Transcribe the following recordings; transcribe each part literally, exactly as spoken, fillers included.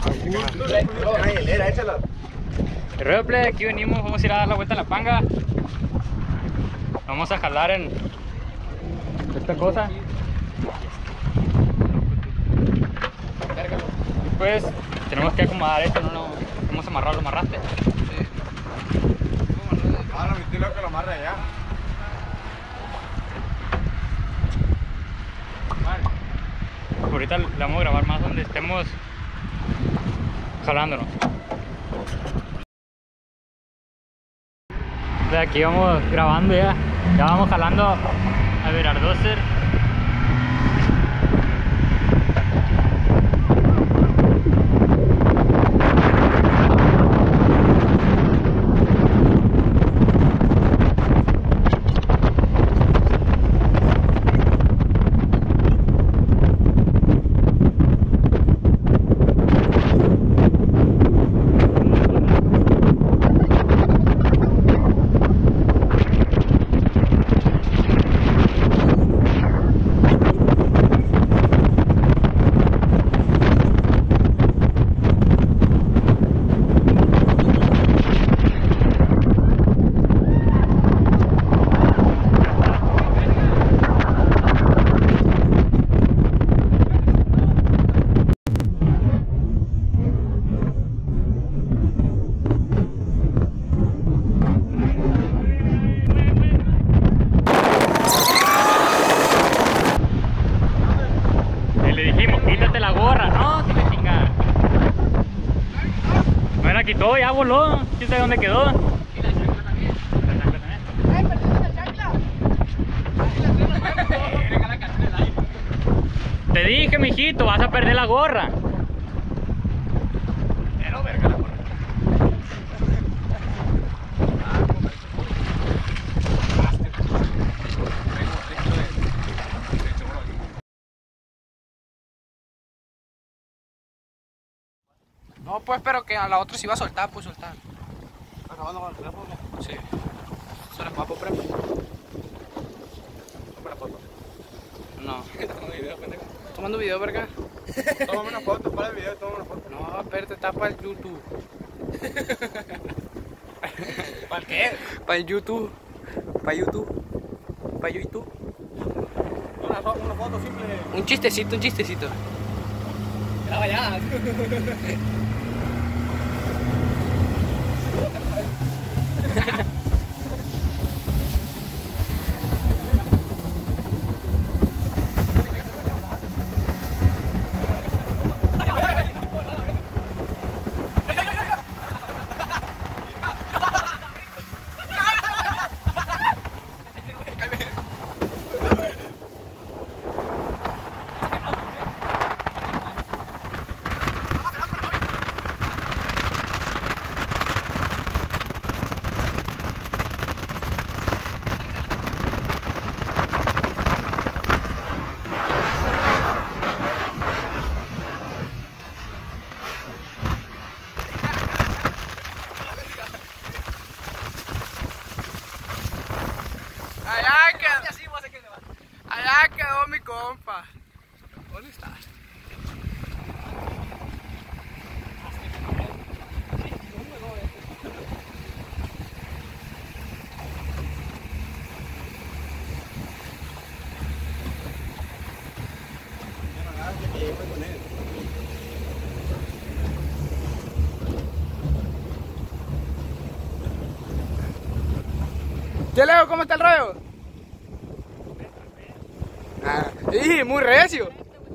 El rollo, plebe, aquí venimos, vamos a ir a dar la vuelta en la panga. Vamos a jalar en esta cosa. Pues tenemos que acomodar esto, no lo hemos amarrado, lo amarraste. Sí. Ahora metí lo que lo amarra allá. Ahorita le vamos a grabar más donde estemos jalándonos. De aquí vamos grabando ya, ya vamos jalando a Verardoser. Quitó, ya voló, quién sabe dónde quedó. Y la chancla también. La chancla también. ¡Ay, perdiste la chancla! Te dije, mijito, vas a perder la gorra. Pero verga la gorra. No, pues, pero que a la otra se iba a soltar, pues soltar. Acabando con el teléfono. Sí. ¿Se les va a poner? Para foto. No. Tomando video, pendejo. ¿Tomando video, verga? Tómame una foto, para el video, tómame una foto. No, espérate, está para el YouTube. ¿Para qué? Para el YouTube. Para YouTube. Para YouTube. Una, una foto simple. Un chistecito, un chistecito. Graba ya. Allá quedó, allá quedó mi compa. ¿Dónde está? ¿Qué, Leo? ¿Cómo está el rollo? Ah, sí, muy recio.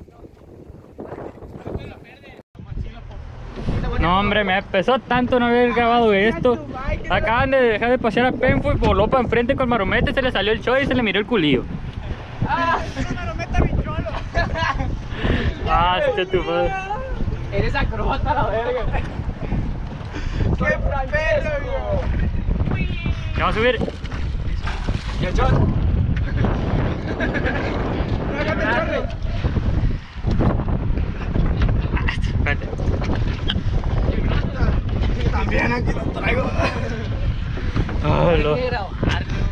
No, hombre, me pesó tanto no haber grabado esto. Acaban de dejar de pasear a Penfo y voló para enfrente con Marometa y se le salió el show y se le miró el culillo. Ah, ese Marometa mi cholo. Ah, este tu madre. Eres acróbata la verga. ¡Qué perro, viejo! ¿Qué vamos a subir? ¿Y el shot? Espérate. También aquí lo traigo. Oh, lo- Hay que grabarlo.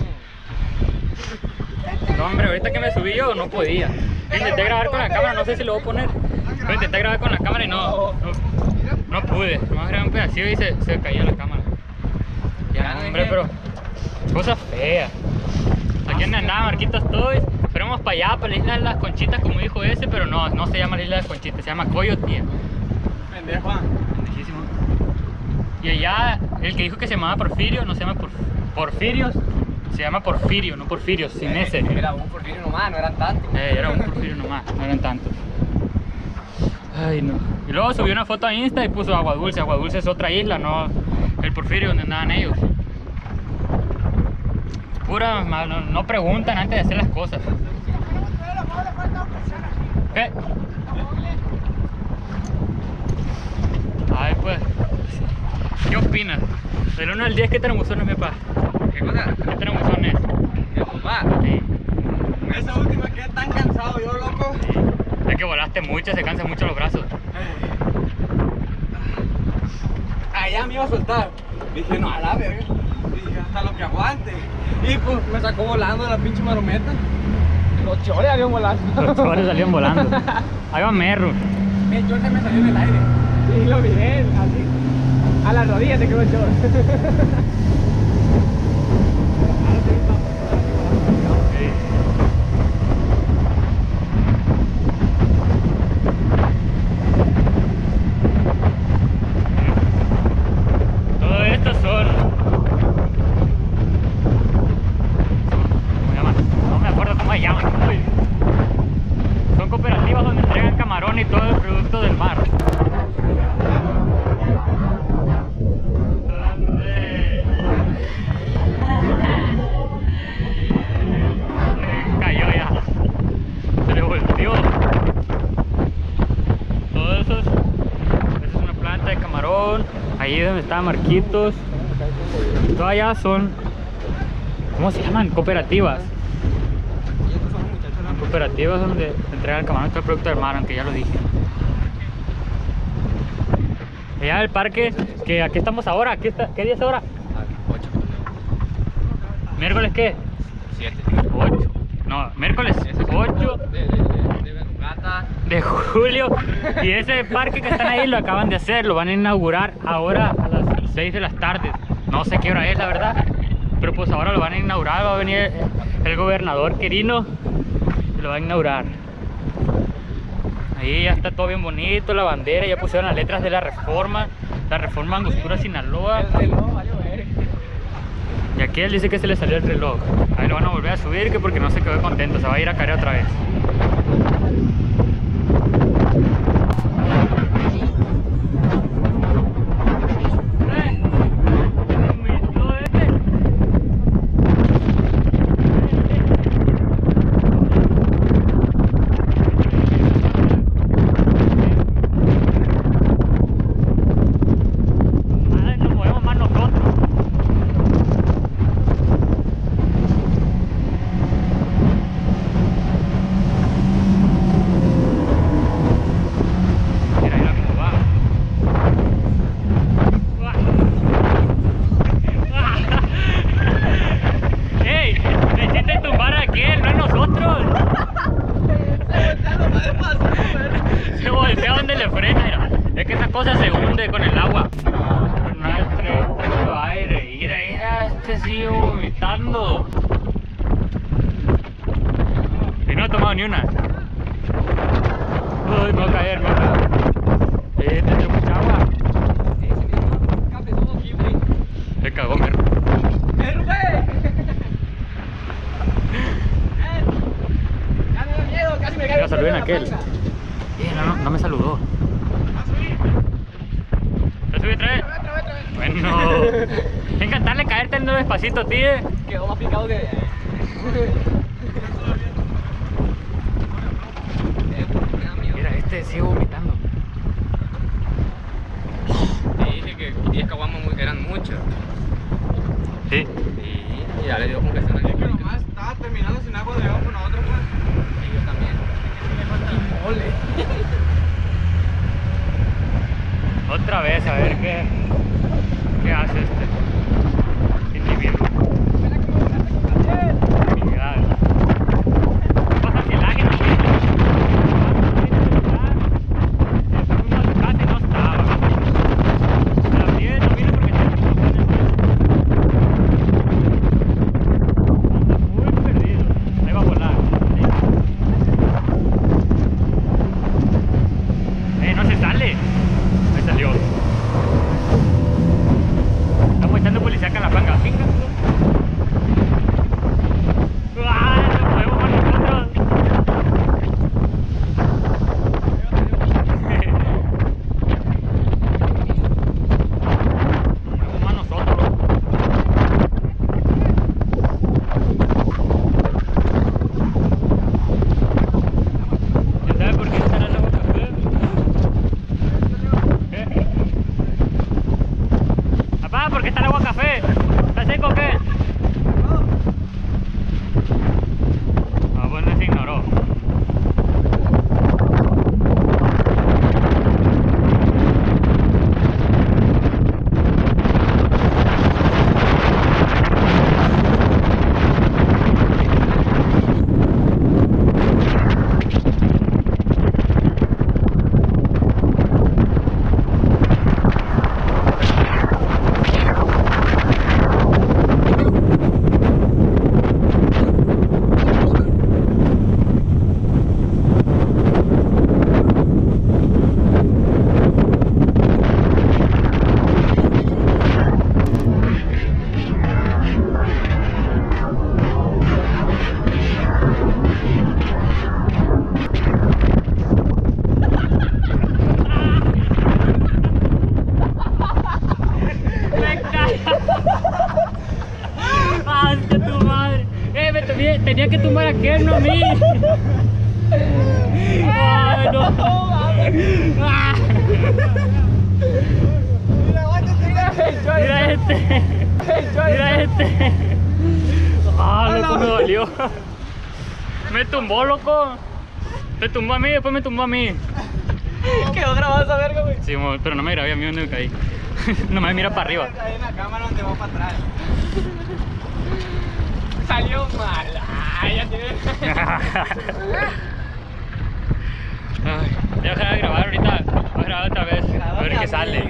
No, hombre, ahorita que me subí yo no podía. Intenté grabar con la cámara, no sé si lo voy a poner. Pero intenté grabar con la cámara y no. no. pude. Nomás grabé un pedacito y se, se caía la cámara. Ya, no, hombre, pero... cosa fea. Aquí donde andaba Marquitos Toys. Fuéramos para allá, para la isla de las Conchitas, como dijo ese, pero no, no se llama la isla de las Conchitas, se llama Coyote. Pendejo. Pendejísimo. Y allá, el que dijo que se llamaba Porfirio, no se llama Por, Porfirios, se llama Porfirio, no Porfirios, sin ese. Era un Porfirio nomás, no eran tantos. Eh, era un Porfirio nomás, no eran tantos. Ay, no. Y luego subió una foto a Insta y puso Agua Dulce. Agua Dulce es otra isla, no el Porfirio donde andaban ellos. Pura, no, no preguntan antes de hacer las cosas. ¿Qué? Ay, pues, ¿qué opinas? Del uno al diez, ¿qué tremuzones me pasa? ¿Qué cosa? ¿Qué tremuzones? ¿Qué papá? Sí. Esa última quedé tan cansado yo, loco. Sí. Es que volaste mucho, se cansan mucho los brazos. Allá me iba a soltar. Dije, no, a la verga. Dije, hasta lo que aguante. Y pues me sacó volando de la pinche marometa. Los chores salieron volando. Los chores salían volando. Ahí va Merro. El chor se me salió en el aire. Sí, lo miré, así. A las rodillas se quedó el chor. Todo esto son... ¿Cómo llaman? No me acuerdo cómo se llaman. Uy. Son cooperativas donde entregan camarón y todo el producto del mar. Cayó ya. Se le volteó. Todo eso es, eso es una planta de camarón. Ahí donde está Marquitos. Todas allá son, ¿cómo se llaman? Cooperativas. Son cooperativas donde entregan camarón y todo el producto del mar, aunque ya lo dije. Allá el parque, que aquí estamos ahora. Aquí está, ¿qué día es ahora? ocho. ¿Miércoles qué? siete. ocho. No, miércoles ocho De, de, de, de Gata. de julio. Y ese parque que están ahí lo acaban de hacer, lo van a inaugurar ahora a las seis de las tardes. No sé qué hora es, la verdad, pero pues ahora lo van a inaugurar. Va a venir el gobernador Quirino y lo va a inaugurar. Ahí ya está todo bien bonito, la bandera, ya pusieron las letras de la reforma, la reforma Angostura Sinaloa. El reloj, valió ver. Y aquí él dice que se le salió el reloj. Ahí lo van a volver a subir, que porque no se quedó contento, se va a ir a caer otra vez. Ay, nos movemos más nosotros. Mira, mira cómo va. ¡Ey! ¡Le hiciste tumbar a aquel, no a nosotros! Se voltea donde le frena, mira. Es que esa cosa se hunde con el agua. No hay mucho aire. Mira, mira, este sigue vomitando. Y no ha tomado ni una. Uy, me va a caer, me va a caer. Eh, ¿tendré mucha agua? Se cagó, perro. Casi me Ya saludé en aquel. Eh, no, no, no me saludó. ¿Ya subí otra vez? Bueno. Encantarle caerte en un despacito, tío. Quedó más picado que... Mira, este sigue vomitando. Te dije que diez caguamas mu- eran muchos. Sí. Y, y ya le dio como que se Es que nomás estaba terminando sin agua de agua con nosotros, pues. Y yo también. Ole. Otra vez, a ver qué, qué hace este individuo. Mira, ¿qué pasa si el águila no viene? Fuimos a su casa y no estaba. seco o qué? Ah, pues no se ignoró. ¡Ah, es que tu madre! ¡Eh, me tenía, tenía que tumbar a aquel, no a mí! ¡Ay, no! ¡Ah! ¡Mira este! ¡Mira este! ¡Ah, loco, me dolió! ¡Me tumbó, loco! Me tumbó a mí, después me tumbó a mí. Quedó grabado esa verga, güey. Sí, mo, pero no me grabé a mí donde me caí. Nomás mira para arriba. Ahí en la cámara donde va para atrás. Salió mal. Ay, ya tiene. Ay, ya dejar de grabar ahorita. Voy a grabar otra vez. A ver qué sale.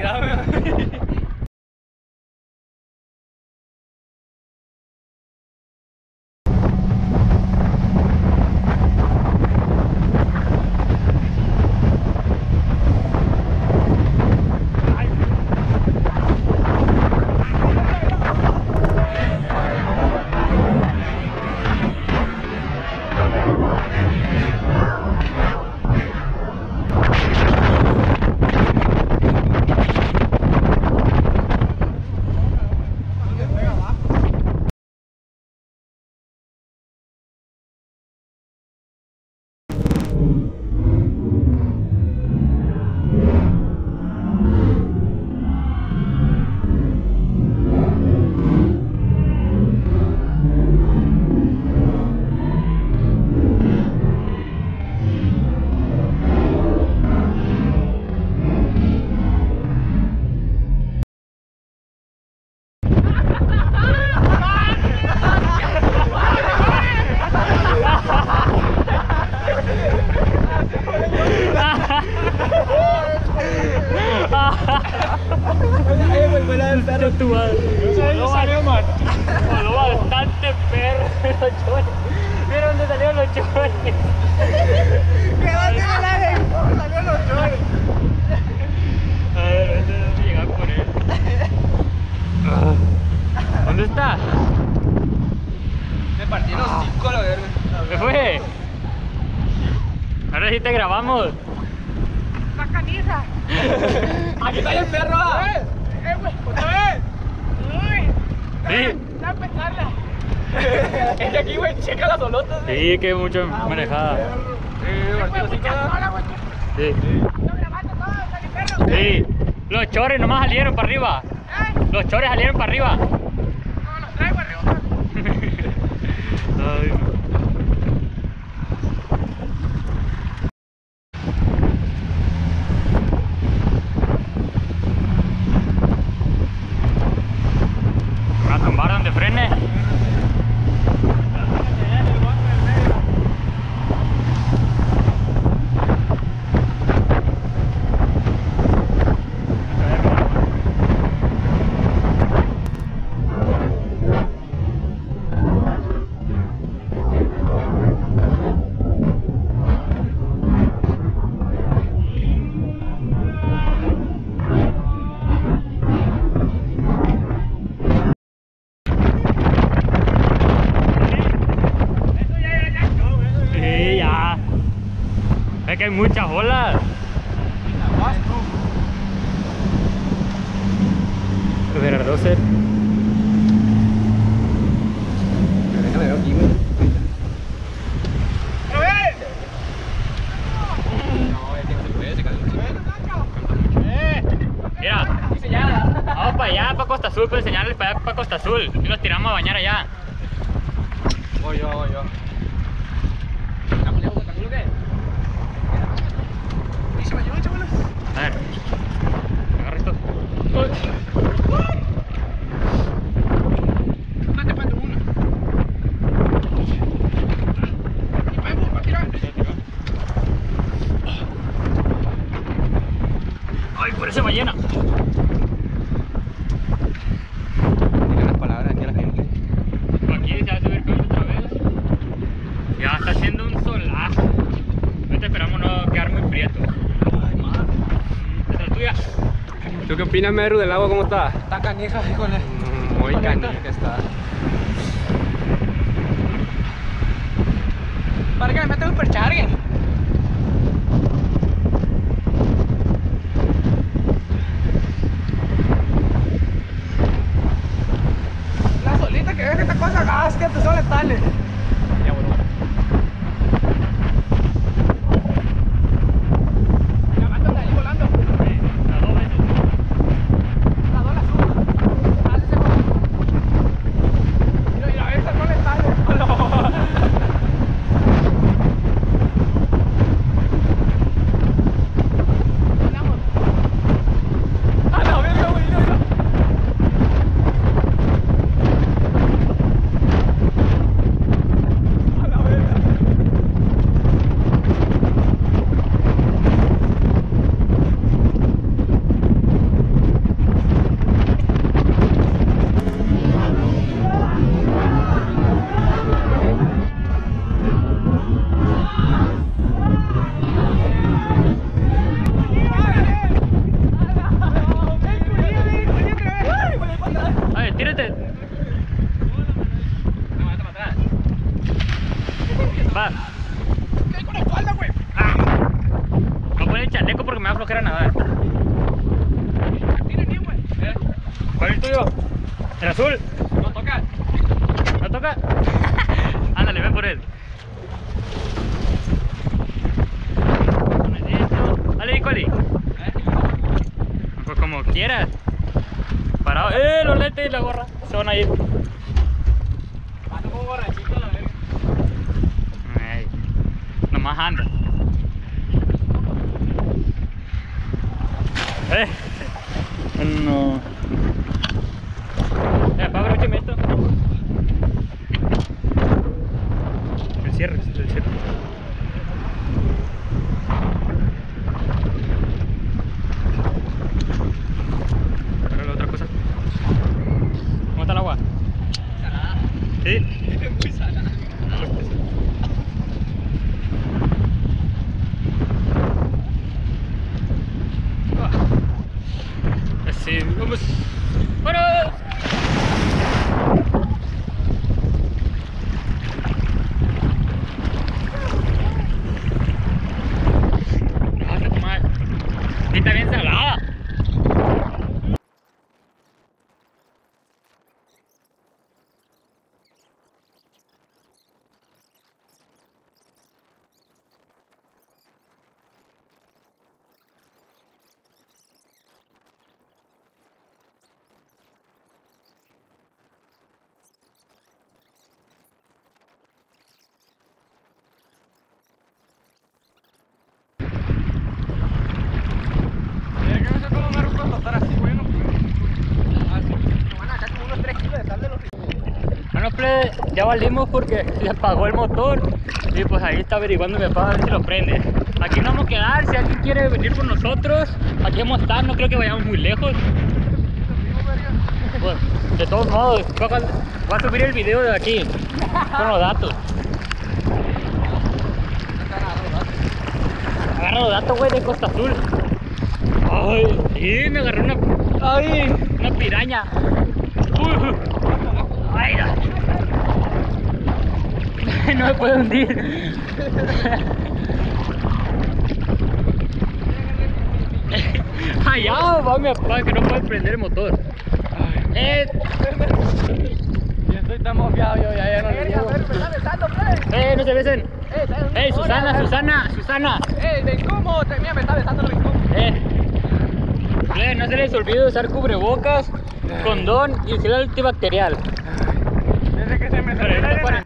Tu madre. No salió mal. Voló bastante perro los chores. Mira dónde salieron los chores. Quédate en la lengua. Salió los chores. A ver, vamos a llegar por él. ¿Dónde está? Me partí los cinco la verga. ¿Qué fue? Ahora sí te grabamos. ¡La canija! ¡Aquí está el perro! ¡Eh! ¡Eh, güey! ¡Otra vez! ¡Uy! Sí. ¡Ya empezarla! Es que aquí, güey, checa las olotas. Sí, que mucho manejada. Eh, partí los cinco. Sí. ¡Lo grabaste todo, sale perro! Sí. Los chores nomás salieron para arriba. ¿Eh? Los chores salieron para arriba. No, los traigo arriba. Ay, no. A tumbar donde frene. Es que hay muchas olas. Ver doce. Déjame ver aquí, güey. Mira, vamos para allá, para Costa Azul, pues enseñarles para allá para Costa Azul. Y los tiramos a bañar allá. Voy yo, voy yo. A ver. Agarra esto. No te falta una. Y podemos para tirar. Ay, por esa ballena. Diga las palabras aquí a la gente. Aquí se va a subir con otra vez. Ya está haciendo un solazo. Ahorita esperamos no quedar muy prietos. Ay, madre. Esta es la tuya. ¿Tú qué opinas, Meru, del agua? ¿Cómo está? Está canija, híjole. Muy canija está. Para que me meta un perchargue. La solita que ves esta cosa, gas que te son letales. Ya, bueno. Ya mándala ahí volando. A dos veces. La dos la subo. Haz ese juego. Mira, mira, esta son letales. Vamos. Ah, no, mira, mira, mira, mira. A la verga. A ver, tírate. No, vete para atrás. Va. ¿Qué hay con la espalda, güey? Ah. Voy a poner el chaleco porque me va a aflojar a nadar. Tira bien, güey. ¿Cuál es el tuyo? ¿El azul? No toca. ¿No toca? Ándale, ven por él. Pones esto. Dale, Nicoli. Pues como quieras. Parado. ¡Eh! Los lentes y la gorra. Se van a ir. Ando como borrachito a la verga. Ay, nomás anda. Eh. No. Eh, apaga, échame esto. El cierre, el cierre. Ahora la otra cosa. ¿Cómo está el agua? Salada. Sí. Muy salada. Así, vamos. ¡Bueno! No, se toma. Sí, está bien salada. Mira que no sé cómo me rompo a estar así, bueno. Así. Nos van a sacar como unos tres kilos de sal de los ríos. Bueno, plebe, ya valimos porque se apagó el motor y pues ahí está averiguando mi papá a ver si lo prende. Aquí nos vamos a quedar, si alguien quiere venir con nosotros, aquí vamos a estar, no creo que vayamos muy lejos. Pues, de todos modos, voy a, voy a subir el video de aquí con los datos. Agarra los datos, güey, de Costa Azul. Ay, sí, me agarré una, ay, una piraña. Uy, ay, no. No me puedo hundir. Allá va mi papá que no puede prender el motor. Eh, Ya estoy tan mofiado yo, ya, ya no le Verga, digo. ver, me está besando, plebe. eh, no se besen. Eh, está en- Eh, Susana, Hola. Susana, Susana. Eh, ven cómo, te- mira, me está besando el rincón. Eh. Plebe, no se les olvide usar cubrebocas, condón y gel antibacterial. Desde que se me salió la arena.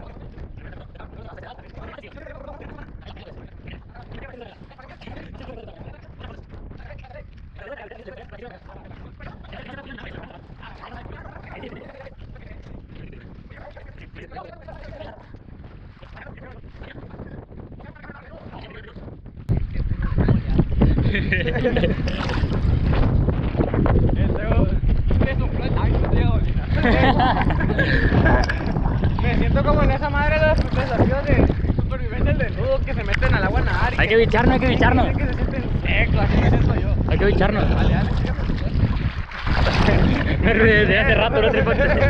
Me siento como en esa madre de los desafíos de supervivencia del desnudo que se meten al agua a nadar. Hay que bicharnos, hay que bicharnos. Que se sienten secos, así me siento yo. Hay que bicharnos. Dale, dale. Me ruidé de hace rato, no te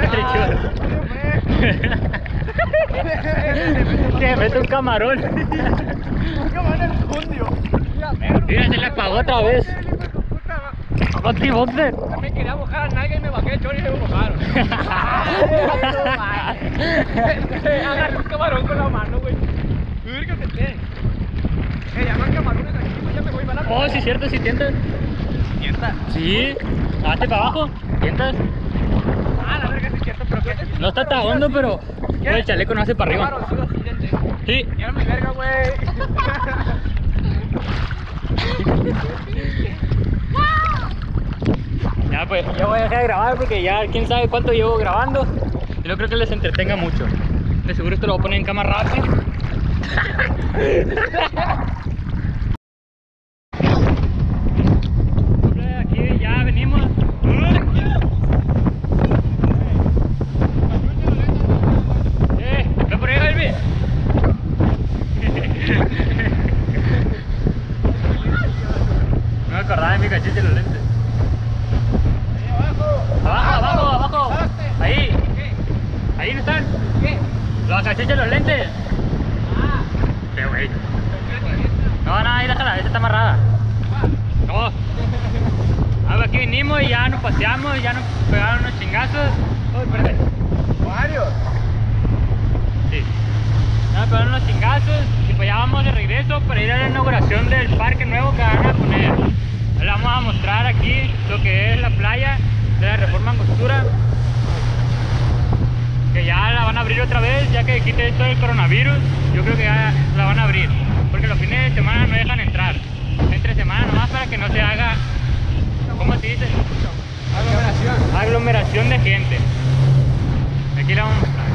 Que mete un camarón. Un camarón en el fundio. Mira, se le apagó otra vez. Boxer. Me quería mojar a nalga y me bajé el chorro y me mojaron. Agarré un camarón con la mano, güey. Verga, se te. Eh, ya no hay camarones aquí, güey, ya me voy, van a... Oh, sí, cierto, sí tientas. ¿Sienta? Sí. Hazte para abajo. Tientas. Ah, la verga, sí es cierto, pero ¿qué? No está tan hondo, pero el chaleco no hace para arriba. Camaroncillo así, dense. Sí. Ya mi verga, güey. Ya pues, ya voy a dejar de grabar porque ya quién sabe cuánto llevo grabando y no creo que les entretenga mucho. De seguro esto lo voy a poner en cámara rápido. Aquí ya venimos. Eh, ven por ahí, Elvi. No me acordaba de mi cachiche y los lentes. Abajo, abajo, abajo. Ahí. Ahí no están. ¿Qué? Los cachiches, los lentes. Ah. Qué güey. No, no, ahí déjala, esta está amarrada. No. Ah, aquí vinimos y ya nos paseamos, ya nos pegaron unos chingazos. Oh, espérate. Varios. Sí. Ya nos pegaron unos chingazos y pues ya vamos de regreso para ir a la inauguración del parque nuevo que van a poner. Les vamos a mostrar aquí lo que es la playa de la Reforma Angostura, que ya la van a abrir otra vez, ya que quite esto del coronavirus. Yo creo que ya la van a abrir, porque los fines de semana no dejan entrar, entre semana nomás para que no se haga, ¿cómo se dice? Aglomeración. Aglomeración de gente. Aquí la vamos a mostrar.